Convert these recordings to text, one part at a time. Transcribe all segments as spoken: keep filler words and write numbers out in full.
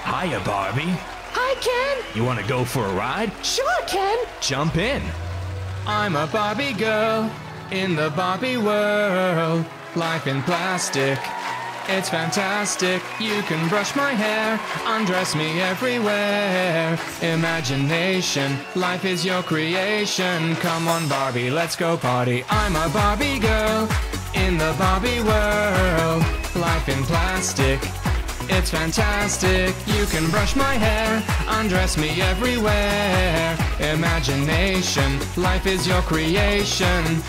Hiya, Barbie. Hi, Ken. You wanna go for a ride? Sure, Ken. Jump in. I'm a Barbie girl in the Barbie world. Life in plastic, it's fantastic. You can brush my hair, undress me everywhere. Imagination, life is your creation. Come on, Barbie, let's go party. I'm a Barbie girl in the Barbie world. Life in plastic, it's fantastic. You can brush my hair, undress me everywhere. Imagination, life is your creation.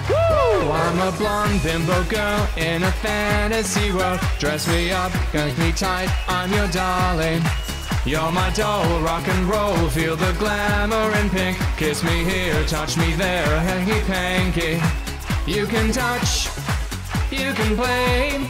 Woo! I'm a blonde bimbo girl in a fantasy world. Dress me up, make me tight, I'm your darling. You're my doll, rock and roll, feel the glamour in pink. Kiss me here, touch me there, hanky panky. You can touch, you can play.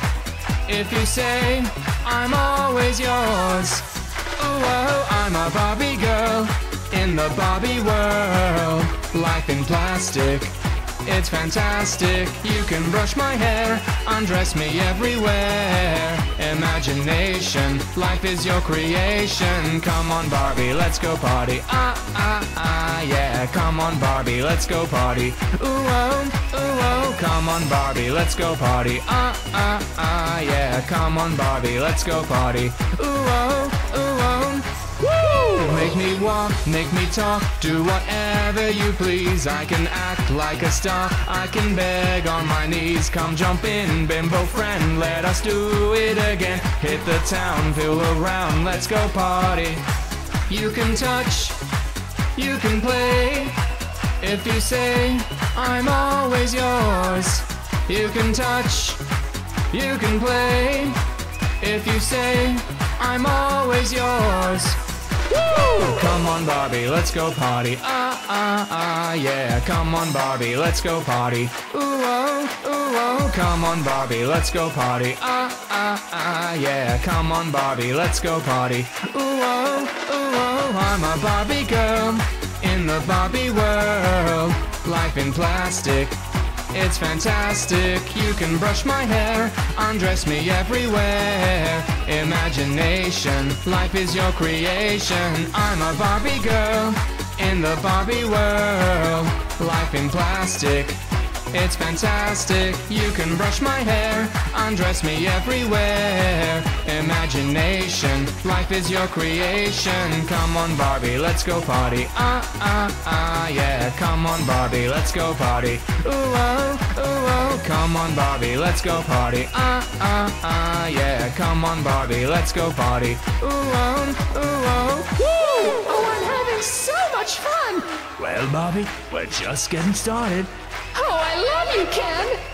If you say, I'm always yours. Ooh, oh, I'm a Barbie girl in the Barbie world. Life in plastic, it's fantastic. You can brush my hair, undress me everywhere. Imagination, life is your creation. Come on, Barbie, let's go party. Ah, ah, ah, yeah. Come on, Barbie, let's go party. Ooh, oh, ooh, oh. Come on, Barbie, let's go party. Ah, ah, ah, yeah. Come on, Barbie, let's go party. Ooh, oh, ooh, oh. Woo! Make me walk, make me talk, do whatever you please. I can act like a star, I can beg on my knees. Come jump in, bimbo friend, let us do it again. Hit the town, feel around, let's go party. You can touch, you can play. If you say, I'm always yours. You can touch, you can play. If you say, I'm always yours. Woo! Come on, Barbie, let's go party. Ah, ah, ah, yeah. Come on, Barbie, let's go party. Ooh, oh, ooh, oh. Come on, Barbie, let's go party. Ah, ah, ah, yeah. Come on, Barbie, let's go party. Ooh, oh, ooh, oh. I'm a Barbie girl in the Barbie world. Life in plastic, it's fantastic. You can brush my hair, undress me everywhere. Imagination, life is your creation. I'm a Barbie girl in the Barbie world. Life in plastic, it's fantastic. You can brush my hair, undress me everywhere. Imagination, life is your creation. Come on, Barbie, let's go party. Ah, ah, ah, yeah. Come on, Barbie, let's go party. Ooh, oh, ooh, oh. Come on, Barbie, let's go party. Ah, ah, ah, yeah. Come on, Barbie, let's go party. Ooh, oh, ooh, oh. Woo! Oh, I'm having so much fun. Well, Barbie, we're just getting started. Oh, I love you, Ken.